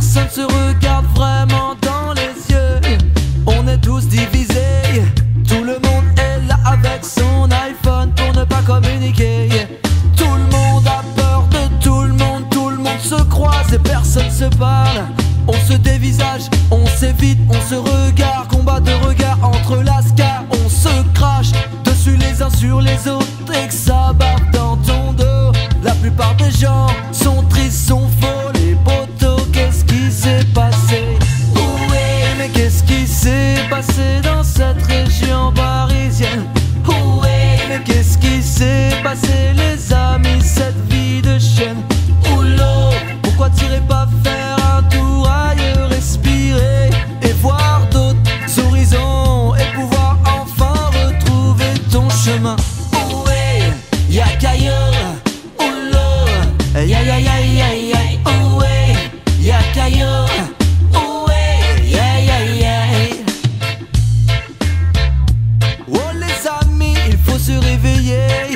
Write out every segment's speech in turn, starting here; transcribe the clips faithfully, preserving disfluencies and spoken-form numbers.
personne se regarde vraiment dans les yeux. On est tous divisés, tout le monde est là avec son iPhone pour ne pas communiquer. Tout le monde a peur de tout le monde, tout le monde se croise et personne se parle. On se dévisage, on s'évite, on se regarde, combat de regard entre lascars. On se crache dessus les uns sur les autres et que ça barbe dans ton dos. La plupart des gens sont tristes, sont faux, les potos. Qu'est-ce qui s'est passé? Oui, mais qu'est-ce qui s'est passé dans cette région parisienne? Oui, mais qu'est-ce qui s'est passé les amis, cette vie de chienne? Oula, pourquoi t'irais pas faire un tour ailleurs, respirer et voir d'autres horizons et pouvoir enfin retrouver ton chemin? Oui, y'a qu'ailleurs. Ya ya ya ya ya, oh ouais, y'a qu'ailleurs, oh ouais, ya ya ya. Oh les amis, il faut se réveiller.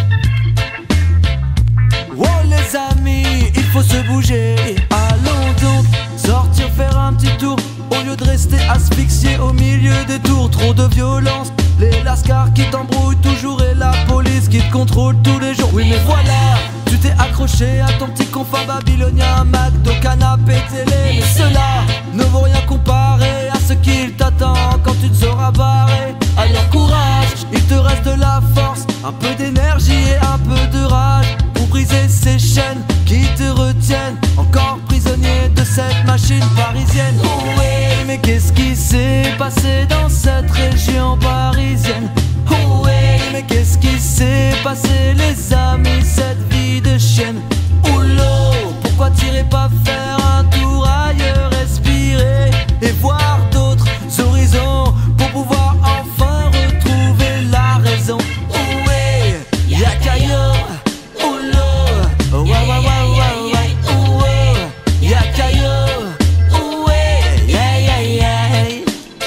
Oh les amis, il faut se bouger. Allons donc sortir faire un petit tour au lieu de rester asphyxié au milieu des tours. Trop de violence, les lascars qui t'embrouillent toujours et la police qui te contrôle tous les jours. Oui mais voilà, tu t'es accroché à ton petit confort babylonien, McDo, canapé, télé. Mais cela ne vaut rien comparé à ce qu'il t'attend quand tu te seras barré. Alors courage, il te reste de la force, un peu d'énergie et un peu de rage pour briser ces chaînes qui te retiennent encore prisonnier de cette machine parisienne. Oui, mais qu'est-ce qui s'est passé dans cette région parisienne? Oui, mais qu'est-ce qui s'est passé les amis, cette vie de chienne? Oula, pourquoi t'irais pas faire un tour ailleurs, respirer et voir d'autres horizons pour pouvoir enfin retrouver la raison? Oui, y'a qu'ailleurs. Oula, ouais ouais ouais ouais ouais, oula, y'a qu'ailleurs. Ouais, yeah yeah yeah.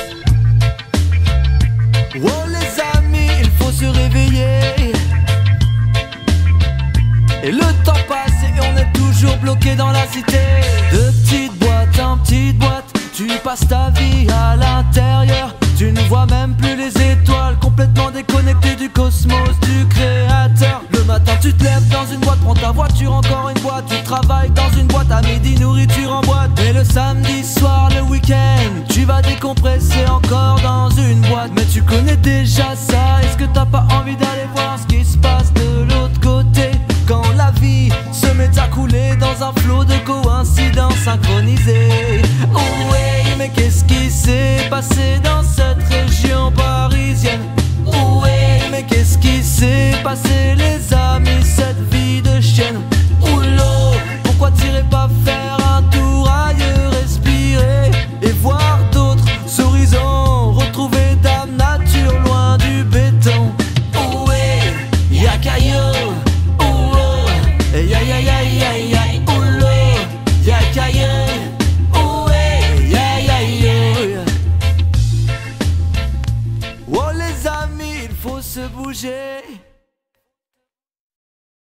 Oh les amis, il faut se réveiller. Et le temps passe et on est toujours bloqué dans la cité. De petite boîte en petite boîte, tu passes ta vie à l'intérieur. Tu ne vois même plus les étoiles, complètement déconnecté du cosmos, du créateur. Le matin tu te lèves dans une boîte, prends ta voiture, encore une boîte. Tu travailles dans une boîte, à midi nourriture en boîte. Et le samedi soir, le week-end, tu vas décompresser encore dans une boîte. Mais tu connais déjà ça, est-ce que t'as pas envie d'aller voir ce qui se passe de l'autre côté? Quand la vie se met à couler dans un flot de coïncidences synchronisées. Oh oui, mais qu'est-ce qui s'est passé dans cette région parisienne? Oh oui, mais qu'est-ce qui s'est passé les amis, cette vie de chienne? Oula, pourquoi t'irais pas faire un tour ailleurs, respirer et voir d'autres horizons, retrouver dame nature loin du béton? Oh oui, y'a qu'ailleurs. Ya ya ya ya ya, oula, y'a qu'ailleurs. Ouais, ya ya ya. Oh les amis, il faut se bouger.